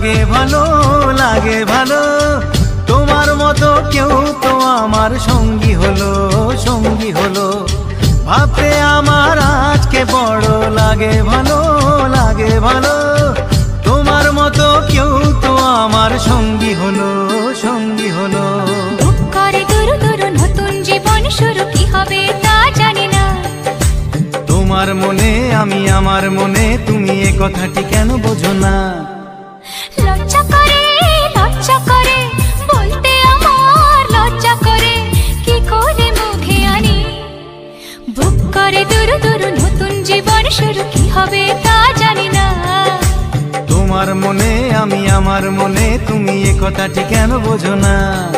লাগে ভালো তোমার মতো কেউ তো আমার সঙ্গী হলো ভাবতে আমার আজকে বড় লাগে ভালো তোমার মতো কেউ তো আমার সঙ্গী হলো বুক করে দূর দূর নতুন জীবন শুরু কি হবে তা জানি না। তোমার মনে আমি আমার মনে তুমি এ কথাটি কেন বোঝো না? লজ্জা করে বলতে আমার লজ্জা করে কি করে মুখে আনি। বুক করে দূর দূর নতুন জীবন শুরু কি হবে তা জানি না। তোমার মনে আমি আমার মনে তুমি এ কথাটি কেন বোঝো না?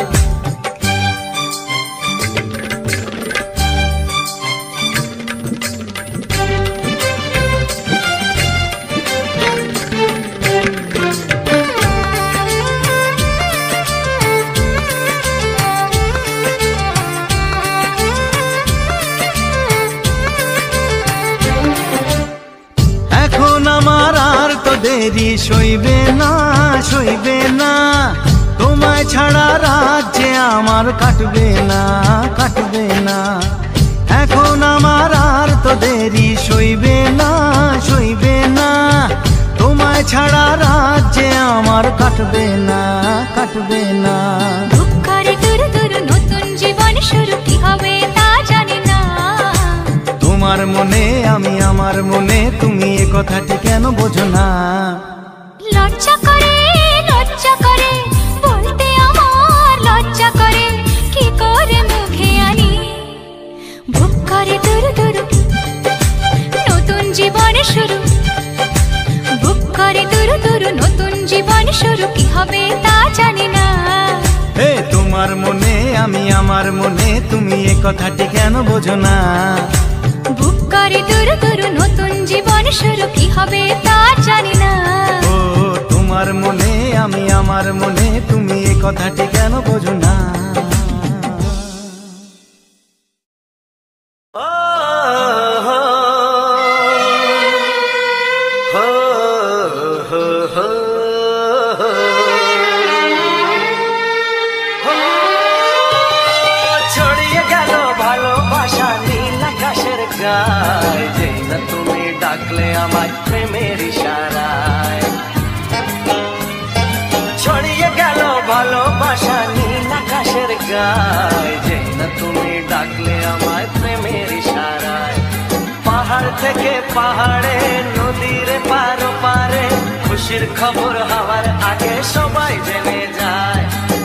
এখন আমার আর তো দেরি সইবে না তোমায় ছাড়া রাত যে আমার কাটবে না এখন আমার আর তো দেরি সইবে না তোমায় ছাড়া রাত যে আমার কাটবে না বুক করে দূর দূর নতুন জীবন শুরু কি হবে তা জানি না। তোমার মনে আমি আমার মনে তুমি এ কথাটি কেন বোঝো না? লজ্জা করে বলতে আমার লজ্জা করে কি করে মুখে আনি। বুক করে দূর দূর নতুন জীবন শুরু বুক করে দূর দূর নতুন জীবন শুরু কি হবে তা জানি না। তোমার মনে আমি আমার মনে তুমি এ কথাটি কেন বোঝো না? বুক করে দূর দূর নতুন জীবন শুরু কি হবে তা জানি না। ও তোমার মনে আমি আমার মনে তুমি এ কথাটি কেন বোঝো না? ছড়িয়ে গেল ভালোবাসা নীল আকাশের গায় যেই না তুমি ডাকলে আমায় প্রেমের ইশারায়। ছড়িয়ে গেল ভালোবাসা নীল আকাশের গায় যেই না তুমি ডাকলে আমায় প্রেমের ইশারায়। পাহাড় থেকে পাহাড়ে নদীর পারে খুশির খবর হওয়ার আগে সবাই জেনে যায়।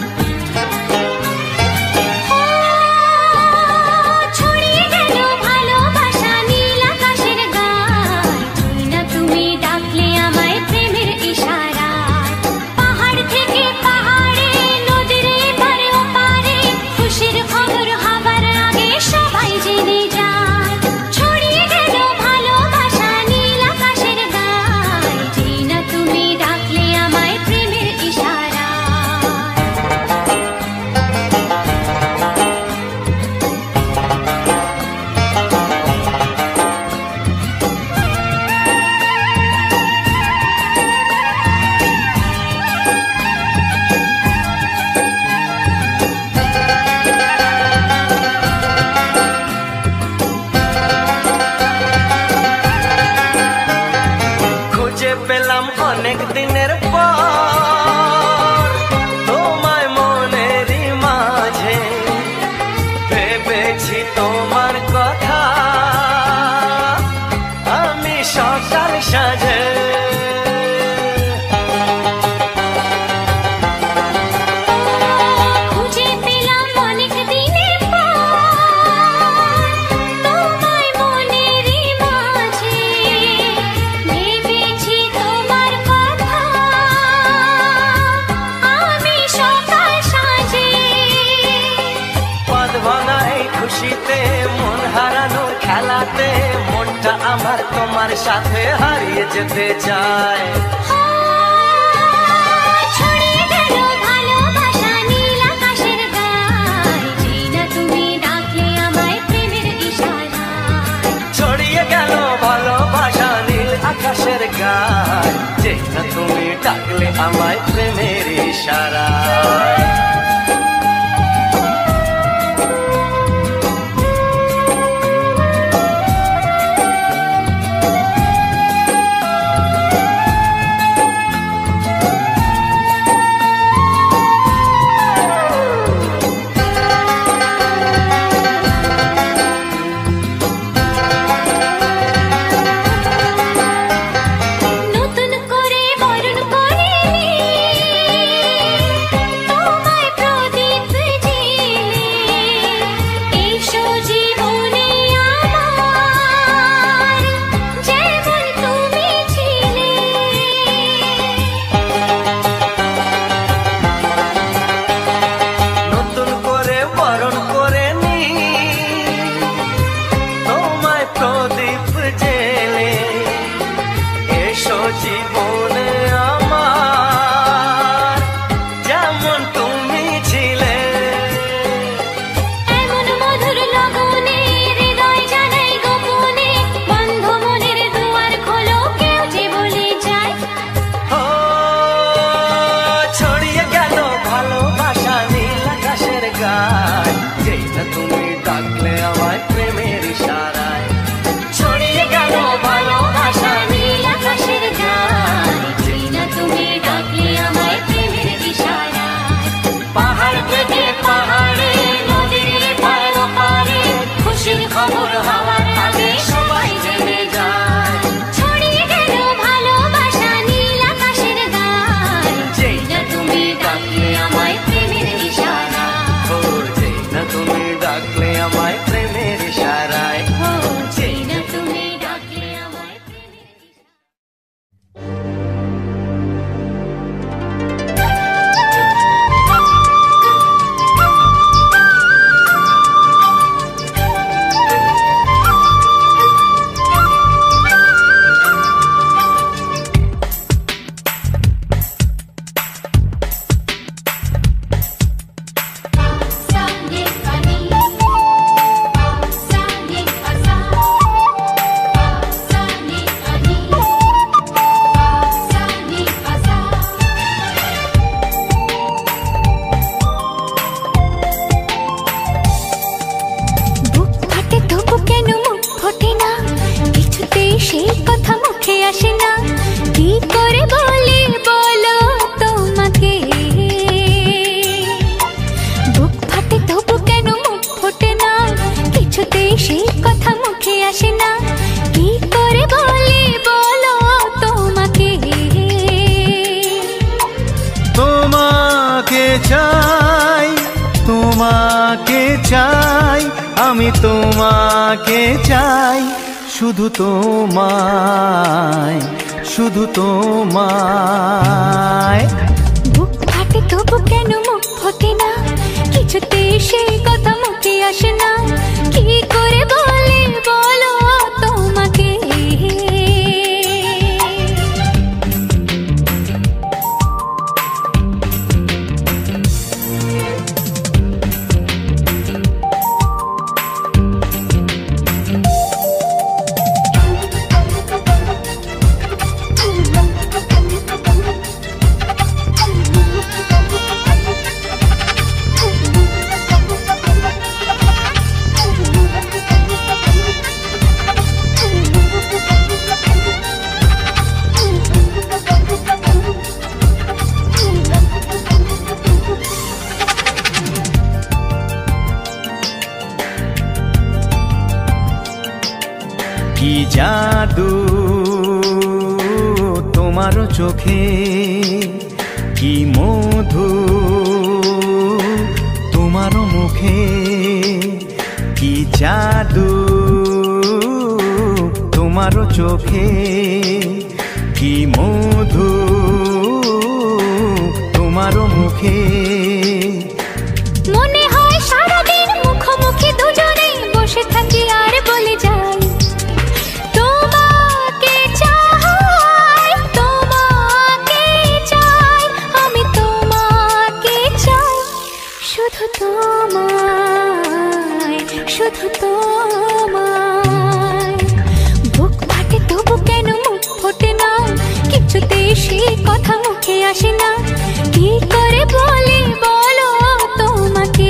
অনেক দিনের পর তোমায় মনেরই মাঝে ভেবেছি তোমার কথা আমি সকাল সাজে। খুশিতে মন হারানোর খেলাতে মনটা আমার তোমার সাথে হারিয়ে যেতে চায়। ছড়িয়ে গেল ভালোবাসা নীল আকাশের গায় যেই না তুমি ডাকলে আমায় প্রেমের ইশারায়। ছড়িয়ে গেল ভালোবাসা নীল আকাশের গায় যেই না তুমি ডাকলে আমায় প্রেমের ইশারায়। আমি তোমাকে চাই, শুধু তোমায়, শুধু তোমায়। বুক ফাটে তবু কেন মুখ ফোটে না, কিছুতে সেই কথা মুখে আসে না, কি করে বলি বলো তোমাকে। কি জাদু তোমার চোখে, কি মধু তোমার মুখে, কি জাদু তোমার চোখে, কি মধু তোমার মুখে। মনে হয় সারাদিন মুখোমুখি দুজনে বসে থাকি আর বলে যাই তোমাকে চাই, তোমাকে চাই, আমি তোমাকে চাই, শুধু তোমায়, শুধু তোমায়। বুক ফাটে তবু কেন মুখ ফোটে না, কিছুতে সেই কথা মুখে আসে না, কি করে বলি বলো তোমাকে।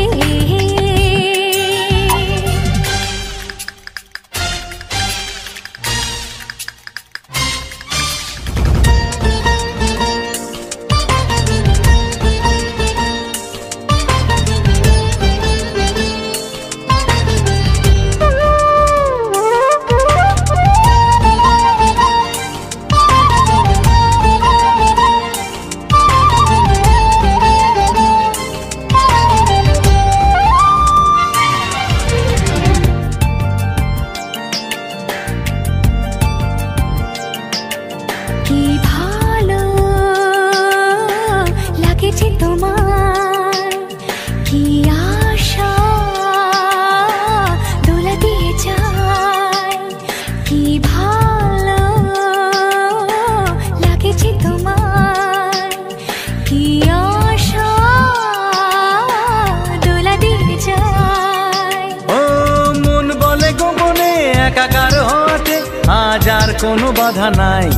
কোনো বাধা নাই,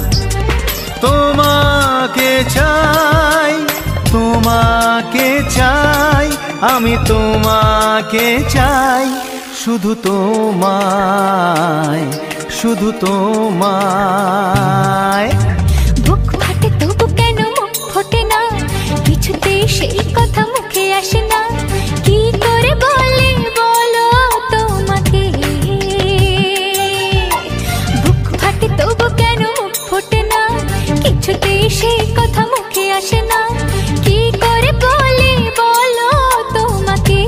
তোমাকে চাই, তোমাকে চাই, আমি তোমাকে চাই, শুধু তোমায়, শুধু তোমায়। বুক ফাটে তবু কেন মুখ ফোটে না, কিছুতেই সেই কথা মুখে আসে না, কি করে বলি বলো তোমাকে। তবু কেন মুখ ফোটে না, কিছুতেই সেই কথা মুখে আসে না, কি করে বলি বলো তোমাকে।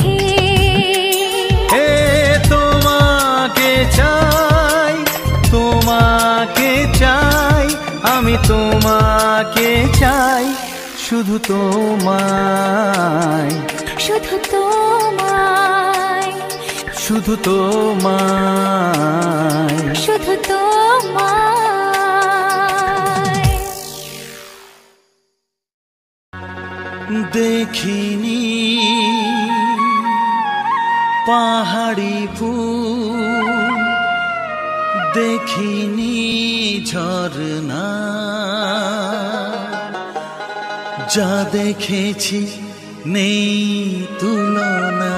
তোমাকে চাই, তোমাকে চাই, আমি তোমাকে চাই, শুধু তোমায়, শুধু তোমায়, শুধু তোমায়, শুধু তোমায়। দেখিনি পাহাড়ি ফুল, দেখিনি ঝরনা, যা দেখেছি নেই তুলনা।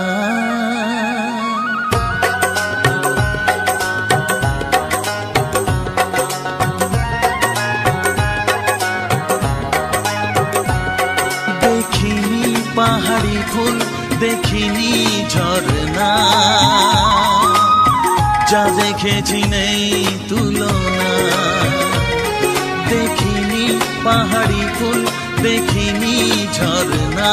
পাহাড়ি ফুল, দেখিনি ঝরনা, যা দেখেছি নেই তুলনা। দেখিনি পাহাড়ি ফুল, দেখিনি ঝরনা,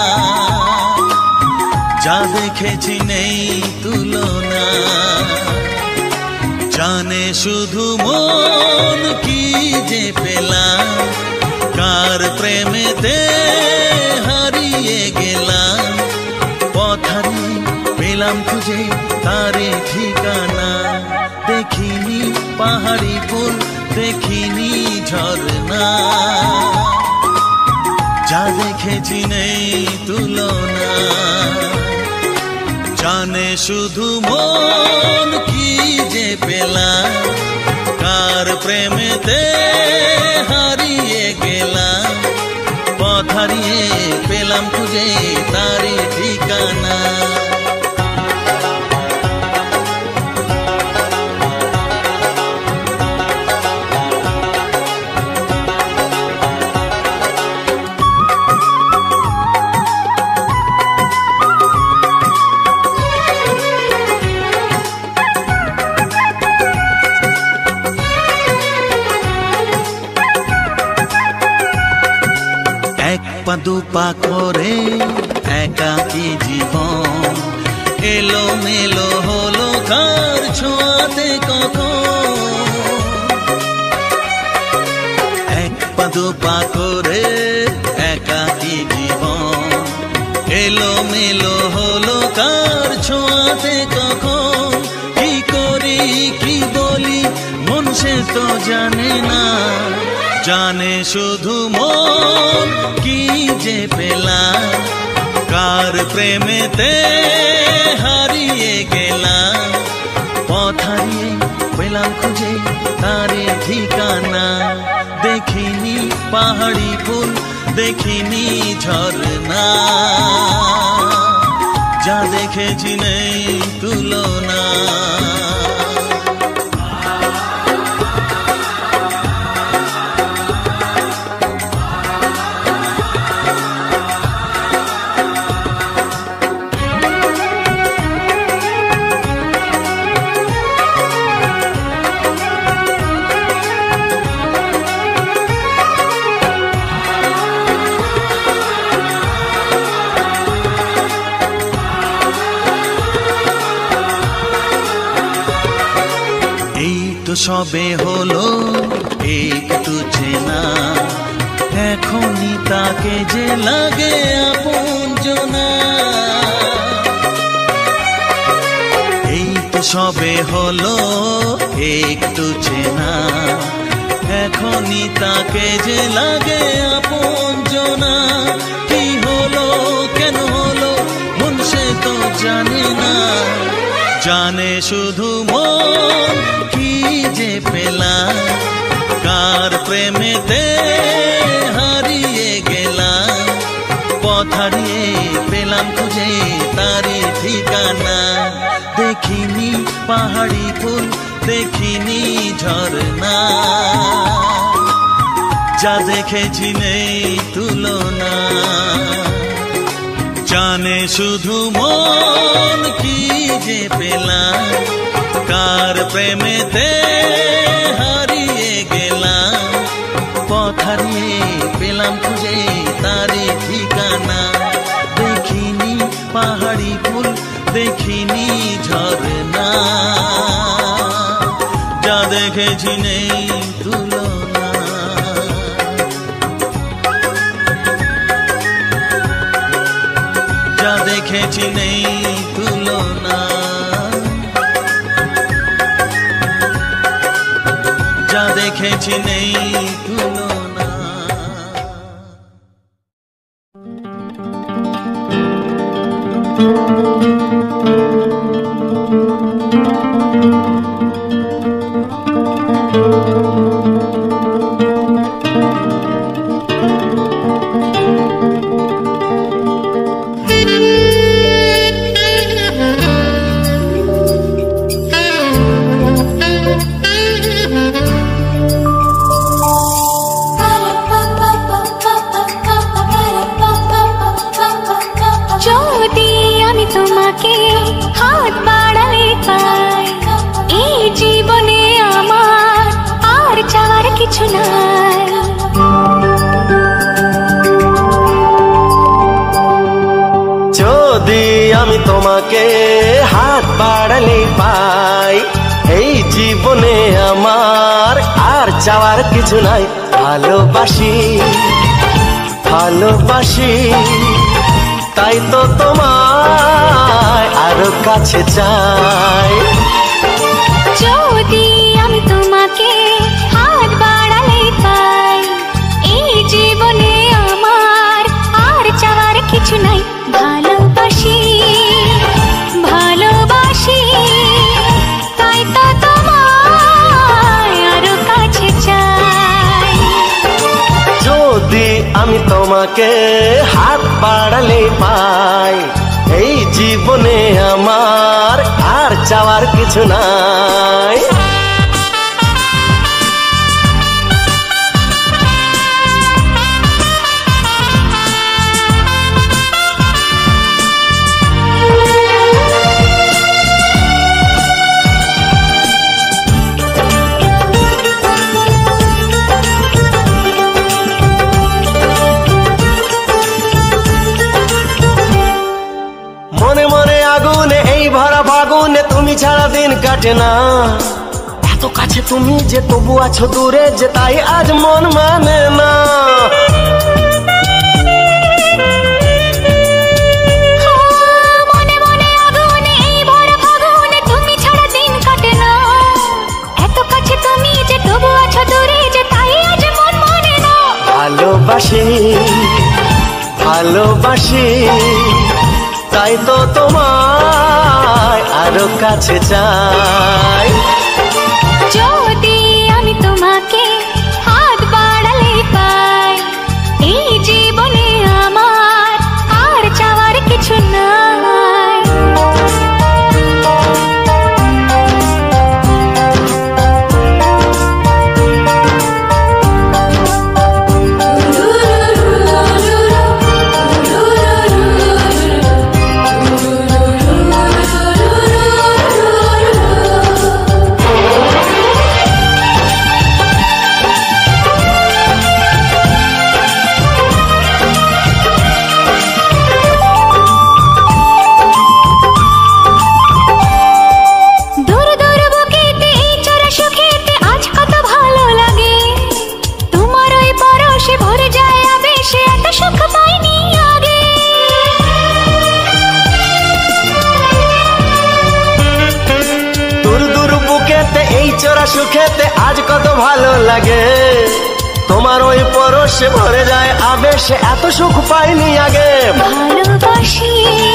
যা দেখেছি নেই তুলনা। জানে শুধু মন কি যে পেলাম, কার প্রেমেতে হারিয়ে গেলাম। পথারে পেলাম খুঁজে তারে ঠিকানা, দেখিনি পাহাড়ি ফুল, দেখিনি ঝরনা, যা দেখেছি নেই তুলনা। জানে শুধু মন কি যে পেলাম, কার প্রেমেতে হারিয়ে গেলাম। পথ হারিয়ে পেলাম খুঁজে তারে ঠিকানা। দুপা করে একাকী জীবন, এলো মেলো হলো কার ছোঁয়াতে কখন। এক পা দুপা করে একাকী জীবন, এলো মেলো হলো কার ছোঁয়াতে কখন। কি করি কি বলি মন সে তো জানে না, জানে শুধু মন কি যে পেলাম। কার প্রেমেতে হারিয়ে গেলাম, পথ হারিয়ে পেলাম খুঁজে তারে ঠিকানা। দেখিনি পাহাড় পাহাড়ি ফুল দেখিনি ঝরনা, যা দেখেছি নেই তুলনা। সবে হলো একটু চেনা, এখনই তাকে যে লাগে আপনজনা। এই তো সবে হলো একটু চেনা, এখনই তাকে যে লাগে আপনজনা। কি হলো কেন হলো মন সে তো জানে না, জানে শুধু মন কি যে পেলাম, কার প্রেমেতে হারিয়ে গেলাম। পথ হারিয়ে পেলাম খুঁজে তারি ঠিকানা, দেখিনি পাহাড়ি ফুল দেখিনি ঝরনা, যা দেখেছি নেই তুলনা। জানে শুধু মন কি যে পেলাম, কার প্রেমেতে হারিয়ে গেলাম। পথ হারিয়ে পেলাম খুঁজে তারি ঠিকানা, দেখিনি পাহাড়ি ফুল দেখিনি ঝরনা, যা দেখেছি নেই তুলনা। যা দেখেছি নেই তুলনা, যা দেখেছি নেই তুলনা। আমি তোমাকে হাত বাড়ালে পাই, এই জীবনে আমার আর চাওয়ার কিছু নাই। ভালোবাসি ভালোবাসি তাই তো তোমায় আরো কাছে চাই। যদি আমি তোমাকে হাত বাড়ালে পাই, এই জীবনে আমার আর চাওয়ার কিছু নাই। ভালোবাসি ভালোবাসি তাই তো তোমায় আরো কাছে চাই। যদি আমি তোমাকে হাত বাড়ালে পাই, এই জীবনে আমার আর চাওয়ার কিছু নাই। ফাগুনে তুমি ছাড়া দিন কাটে না, এত কাছে তুমি যে তবু আছো দূরে, যে তাই আজ মন মানে না। মনে মনে আগুনে এই ভরা ফাগুনে তুমি ছাড়া দিন কাটে না, এত কাছে তুমি যে তবু আছো দূরে, যে তাই আজ মন মানে না। ভালোবাসি ভালোবাসি তাই তো তোমায় আরো কাছে চাই। যদি আমি তোমাকে হাত বাড়ালে পাই, সুখেতে আজ কত ভালো লাগে, তোমার ওই পরশে ভরে যায় আবেশে, এত সুখ পাইনি আগে। ভালোবাসি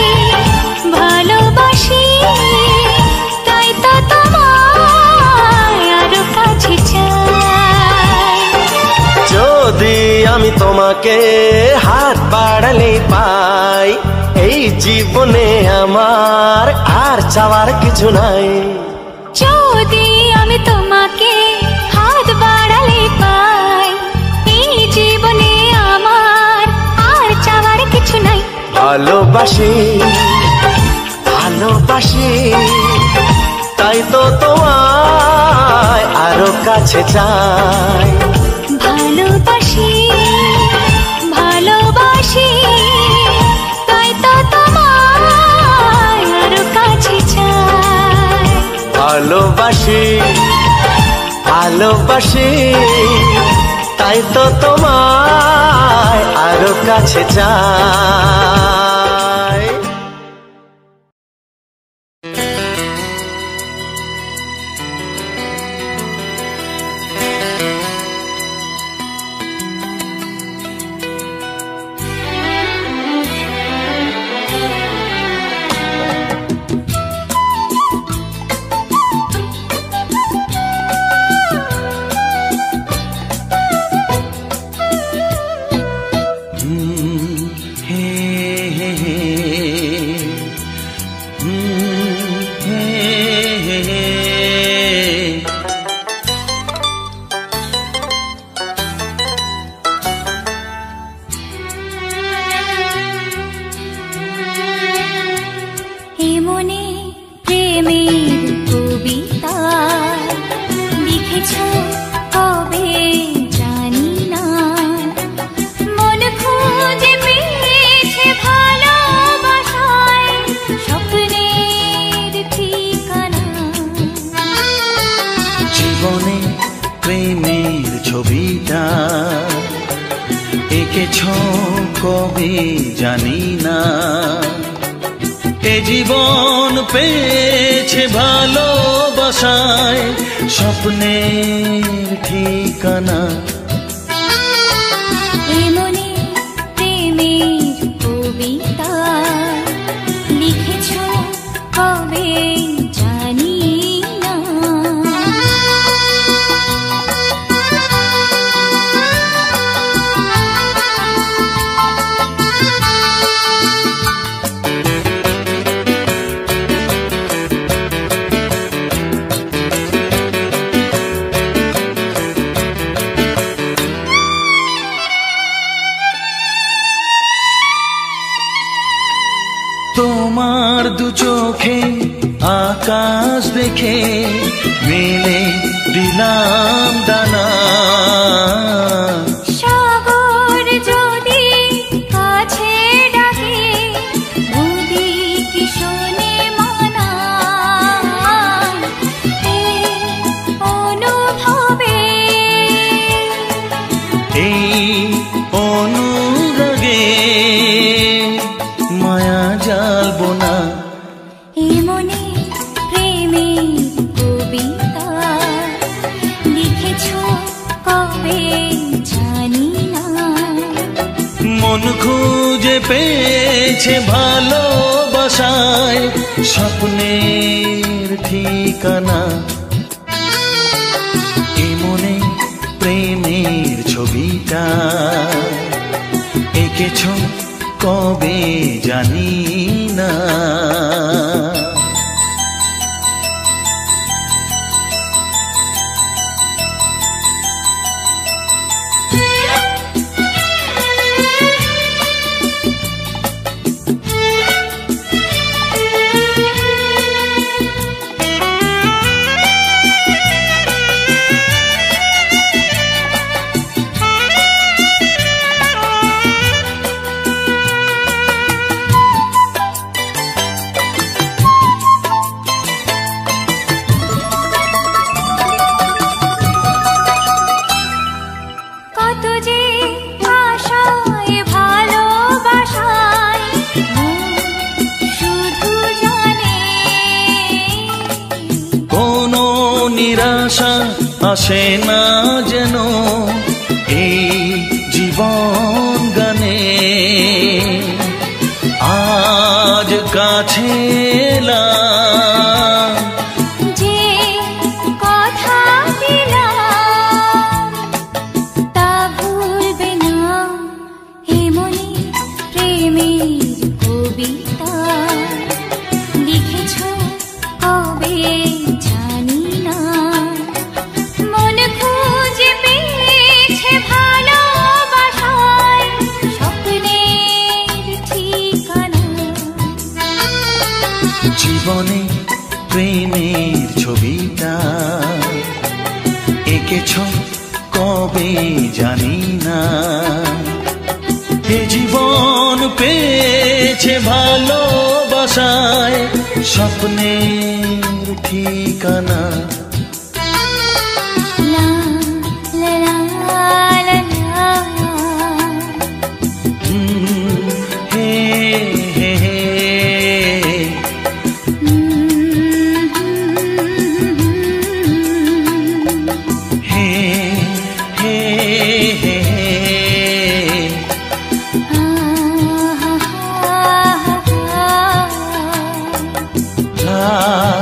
ভালোবাসি তাই তো তোমায় আরো কাছে চাই। যদি আমি তোমাকে হাত বাড়ালে পাই, এই জীবনে আমার আর চাওয়ার কিছু নাই। যদি আমি তোমাকে হাত বাড়ালে পাই, এই জীবনে আমার আর চাওয়ার কিছু নাই। ভালোবাসি ভালোবাসি তাই তো তোমায় আরো কাছে চাই। ভালোবাসি ভালোবাসি তাই তো তোমায় আরো কাছে চাই। ভালোবাসি ভালোবাসি তাই তো তোমায় আরো কাছে চাই। কবে জানি না, এ জীবন পেয়েছে ভালোবাসায় স্বপ্নের ঠিকানা। এমনি প্রেমের কবিতা লিখেছ কবে জানি না। তোমার দু চোখে আকাশ দেখে মেলে দিলাম দানা। সাগর যদি কাছে ডাকে নদী কি শোনে মানা। এই অনুভবে এই অনুরাগে মায়া জ্বালবো না। এমনি প্রেমের কবিতা লিখেছ কবে জানি না। মন খুঁজে পেয়েছে ভালোবাসায় স্বপ্নের ঠিকানা। এমনে প্রেমের ছবিটা এঁকেছ কবে জানি না। ভাষা আসে না যেন এই জীবন গানে আজ কাছে এলাম যে কথা দিলাম তা ভুলবে না এ মনে প্রেমের কবিতা লিখেছ কবে জানি না মন খুঁজে পেয়েছে ভালোবাসায় স্বপ্নের ঠিকানা জীবনে প্রেমের ছবিটা এঁকেছ কবে জানি না এ জীবন পেয়েছে ভালোবাসায় স্বপ্নের ঠিকানা লা লা লা লা লা হে হে হে হে হে হে লা